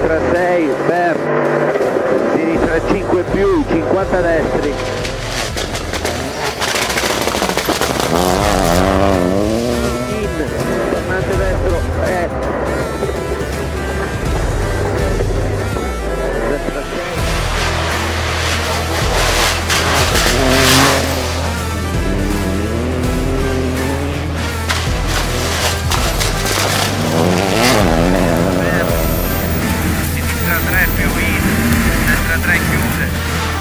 sinistra 6, ferm, sinistra 5 più, 50 destri. In, tornante destro, destra 6. Sinistra 3 più in, destra 3 chiuse.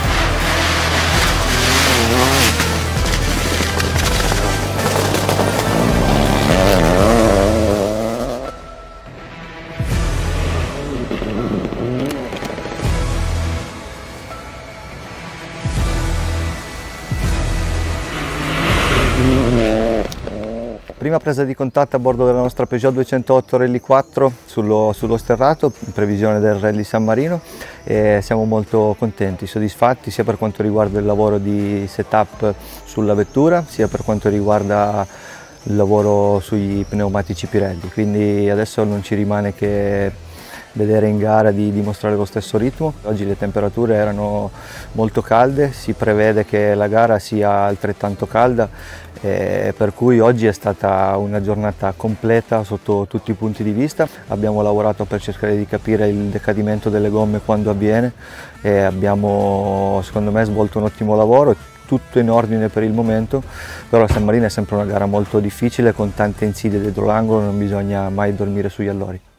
Prima presa di contatto a bordo della nostra Peugeot 208 Rally 4 sullo sterrato in previsione del Rally San Marino, e siamo molto contenti, soddisfatti sia per quanto riguarda il lavoro di setup sulla vettura sia per quanto riguarda il lavoro sui pneumatici Pirelli, quindi adesso non ci rimane che vedere in gara di dimostrare lo stesso ritmo. Oggi le temperature erano molto calde, si prevede che la gara sia altrettanto calda, per cui oggi è stata una giornata completa sotto tutti i punti di vista. Abbiamo lavorato per cercare di capire il decadimento delle gomme quando avviene e abbiamo secondo me svolto un ottimo lavoro. Tutto in ordine per il momento, però San Marino è sempre una gara molto difficile con tante insidie dietro l'angolo, non bisogna mai dormire sugli allori.